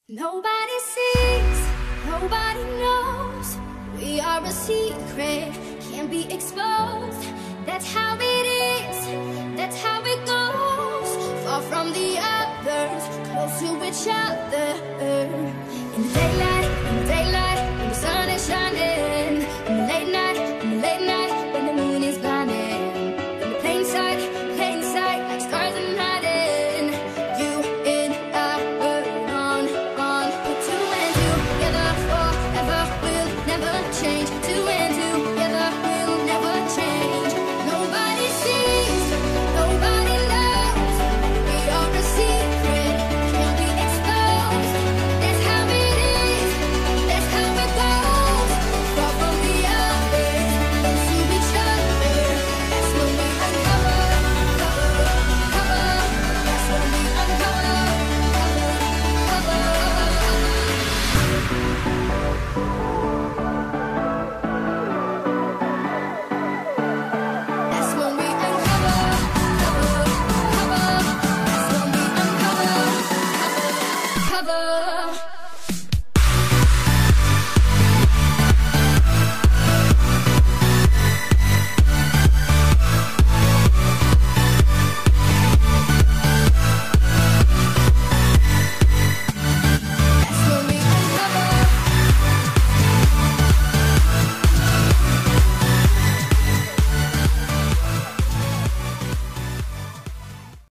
Nobody sees, nobody knows. We are a secret, can't be exposed. That's how it is, that's how it goes. Far from the others, close to each other. In the daylight